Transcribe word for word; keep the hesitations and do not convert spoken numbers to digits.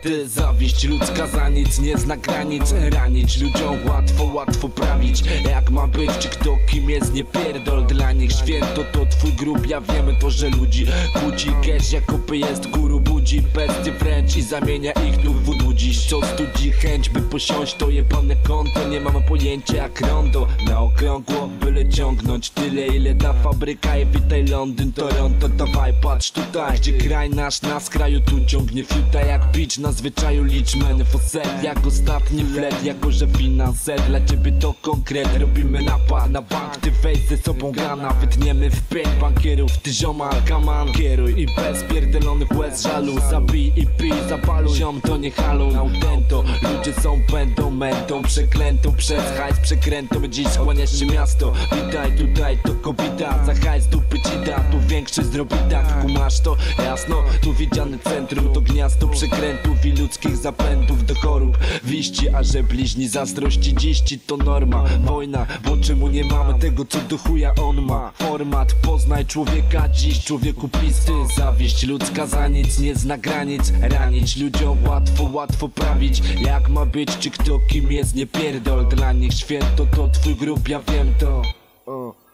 pisty. Zawiść ludzka za nic nie zna granic. Ranić ludziom łatwo, łatwo prawić. Jak ma być, czy kto kim jest, nie pierdol. Dla nich święto to twój grób. Ja wiemy to, że ludzi kłóci. Cash jakopy jest guru, budzi bestie wręcz i zamienia ich tu w voodoo dziś. Co studzi chęć, by posiąść to jebane konto. Nie mamy pojęcia jak rondo. Na okrągło byle ciągnąć tyle, ile ta fabryka. I witaj Londyn, Toronto, dawaj patrz tutaj, gdzie kraj nasz na skraju. Tu ciągnie fiuta jak bitch, na zwyczaju licz meny foset. Jak ostatni flet, jako że finanse dla ciebie to konkret. Robimy napad na bank, ty weź ze sobą grana. Wytniemy w pięć bankierów, ty ziomal, kaman. Kieruj i bez pierdelonych łez żalu. Zabij i pij, zapaluj, ziom to nie halu. Autento, ludzie są będą mentą przeklętą przez hajs przekrętą. Dziś skłaniasz się miasto, witaj tutaj to kobita. Za hajs dupy ci da, tu większy zrobi tak. Kumasz to? Jasno, tu widziane centrum to gniazdo przekrętów i ludzkich zapędów do chorób wiści, a że bliźni zazdrości dziś ci to norma. Wojna, bo czemu nie mamy tego co do chuja on ma? Format, poznaj człowieka dziś, człowieku pisty. Zawiść ludzka za nic nie zna granic. Ranić ludziom łatwo, łatwo prawić. Jak ma być, czy kto kim jest, nie pierdol. Dla nich święto to twój grób, ja wiem to.